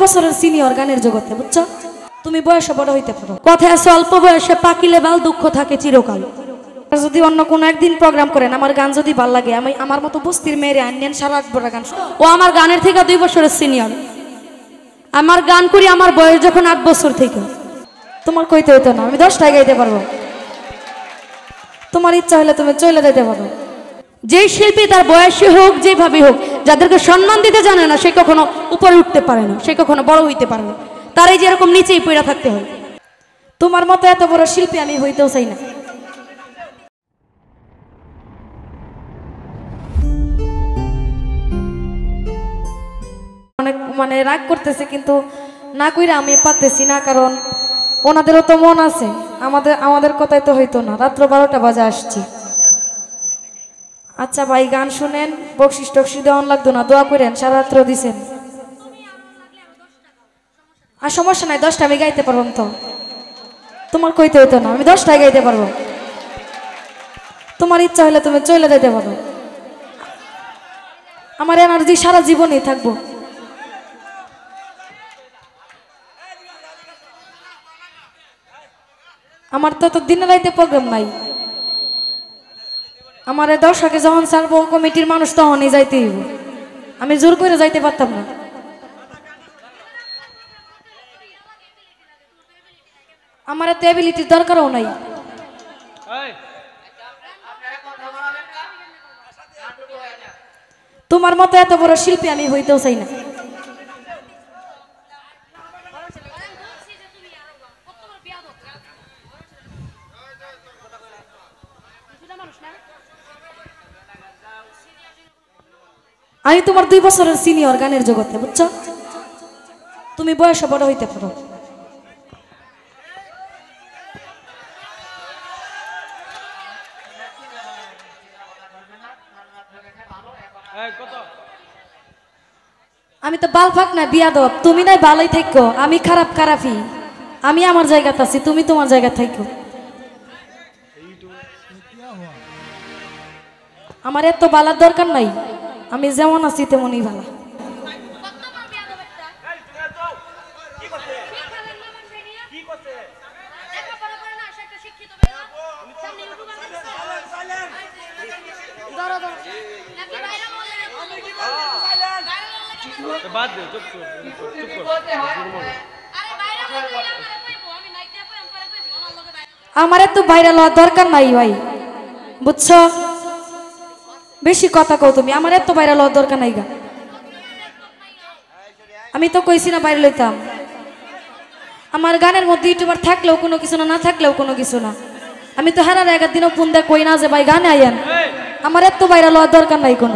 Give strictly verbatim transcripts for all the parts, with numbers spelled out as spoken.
বছরের সিনিয়র গানের জগতে, বুঝছো? তুমি বয়সে বড় হইতে পারো, কথা আছে অল্প বয়সে পাকিলে বাল দুঃখ থাকে চিরকাল। যদি অন্য কোনো একদিন প্রোগ্রাম করেন, আমার গান যদি ভাল লাগে, আমি আমার মতো বস্তির মেয়েরে আনলেন সারা রাত বড় গান। ও আমার গানের থেকে দুই বছরের সিনিয়র, আমার গান করি আমার বয়স যখন আট বছর থেকে। তোমার কইতে হইতো না, আমি দশটায় গাইতে পারবো। তোমার ইচ্ছা হলে তুমি চলে যেতে পারো। যেই শিল্পী তার বয়সী হোক, যেভাবে হোক, যাদেরকে সম্মান দিতে জানে না, সে কখনো উপরে উঠতে পারে না, সে কখনো বড় হইতে পারে না। তারাই যেরকম নিচেই পড়ে থাকতে হয়। তোমার মতো এত বড় শিল্পী আমি হইতেও চাই না। অনেক মানে রাগ করতেছে, কিন্তু না কইরা আমি পারতেছি না, কারণ ওনাদেরও তো মন আছে। আমাদের আমাদের কথাই তো হইতো না। রাত্র বারোটা বাজে আসছি। আচ্ছা ভাই, গান শুনেন, বকশিস টকশিস দেওয়ান লাগতো না, দোয়া করেন, সারা রাত্র দিছেন। আর সমস্যা নাই, দশটা আমি গাইতে পারবো তো। তোমার কইতে হইতো না, আমি দশটায় গাইতে পারবো। তোমার ইচ্ছা হলে তুমি চলে যেতে পারো। আমার এনার্জি সারা জীবনই থাকবো। আমার তো তো দিনে রাইতে প্রোগ্রাম নাই। আমার দর্শকে যখন ছাড়বো, কমিটির মানুষ তখনই যাইতে হইব। আমি জোর করে যাইতে পারতাম না। আমার এত এবিলিটির দরকারও নাই। তোমার মতো এত বড় শিল্পী আমি হইতেও চাই না। আমি তোমার দুই বছরের সিনিয়র গানের জগতে, বুঝছো? তুমি বয়সে বড় হইতে পারো। আমি তো বাল ফাঁক না, বিয়াদব। তুমি নাই ভালোই থাকো, আমি খারাপ খারাপই। আমি আমার জায়গাতে আছি, তুমি তোমার জায়গা থাকো। আমার এত বালার দরকার নাই, আমি যেমন আছি তেমনই ভালো। আমার এত ভাইরাল হওয়ার দরকার নাই ভাই, বুঝছো? বেশি কথা কও তুমি, আমার এত ভাইরাল হওয়ার দরকার নাই গা। আমি তো কইছি না ভাইরাল হইতাম। আমার গানের মধ্যে ইউটিউবার থাকলেও কোনো কিছু না, না থাকলেও কোনো কিছু না। আমি তো হারার এগার দিনও ফোন দেয় কই না যে ভাই গানে আইয়েন। আমার এত ভাইরাল হওয়ার দরকার নাই কোনো।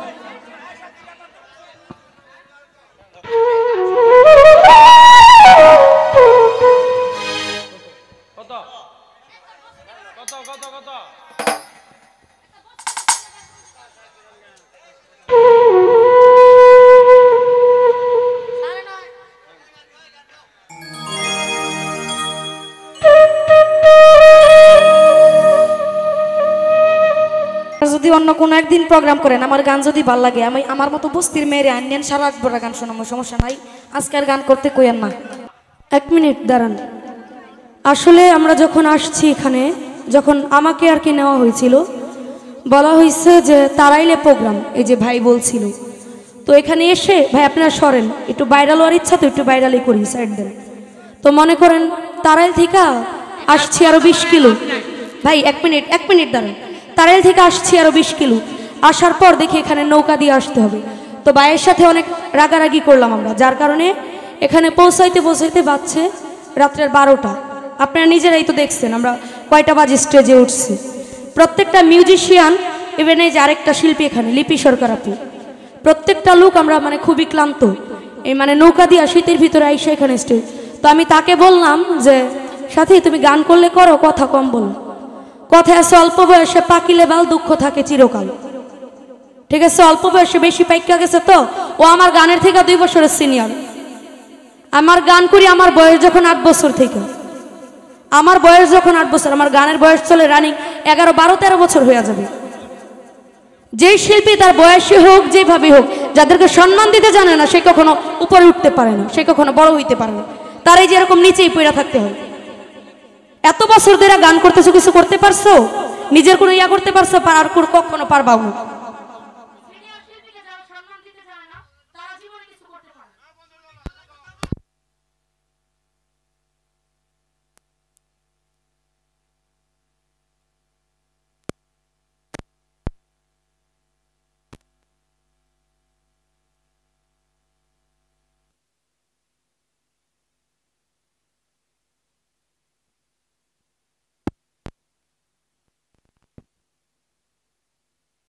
যদি অন্য কোনো একদিন প্রোগ্রাম করেন, আমার গান যদি ভাল লাগে, আমি আমার মতো বস্তির মেয়েরে আনলেন সারা রাত বড় গান শোনাবো, সমস্যা নাই। আজকের গান করতে কইেন না। এক মিনিট দাঁড়ান। আসলে আমরা যখন আসছি এখানে, যখন আমাকে আর কি নেওয়া হয়েছিল, বলা হয়েছে যে তারাইলে প্রোগ্রাম, এই যে ভাই বলছিল। তো এখানে এসে ভাই আপনারা সরেন, একটু ভাইরাল হওয়ার ইচ্ছা তো একটু ভাইরালই করি, সাইড দেন। তো মনে করেন তারাইল থেকে আসছি আরো বিশ কিলো। ভাই এক মিনিট এক মিনিট দাঁড়ান। তারাইল থেকে আসছি আরো বিশ কিলো। আসার পর দেখি এখানে নৌকা দিয়ে আসতে হবে। তো ভাইয়ের সাথে অনেক রাগারাগি করলাম আমরা, যার কারণে এখানে পৌঁছাইতে পৌঁছাইতে বাজছে রাত্রের বারোটা। আপনারা নিজেরাই তো দেখছেন আমরা কয়টা বাজে স্টেজে উঠছি। প্রত্যেকটা মিউজিশিয়ান, ইভেন এই যে আরেকটা শিল্পী এখানে লিপি সরকার আপু, প্রত্যেকটা লোক আমরা মানে খুবই ক্লান্ত। এই মানে নৌকা দিয়ে শীতের ভিতরে আইসা এখানে স্টেজ। তো আমি তাকে বললাম যে সাথী তুমি গান করলে করো, কথা কম বলো। কথা আছে অল্প বয়সে পাকিলে বাল দুঃখ থাকে চিরকাল। ঠিক আছে, অল্প বয়সে বেশি পাইকা গেছে তো। ও আমার গানের থেকে দুই বছরের সিনিয়র। আমার গান করি আমার বয়স যখন আট বছর থেকে। আমার বয়স যখন আট বছর, আমার গানের বয়স চলে রানিং এগারো বারো তেরো বছর হয়ে যাবে। যেই শিল্পী তার বয়সী হোক যেভাবে হোক, যাদেরকে সম্মান দিতে জানে না সে কখনো উপরে উঠতে পারে না, সে কখনো বড় হইতে পারে না, তারাই যেরকম নিচেই পড়ে থাকতে হয়। এত বছর ধরে গান করতেছো, কিছু করতে পারছো? নিজের কোনো ইয়া করতে পারছো? আর কখনো পারবাও না।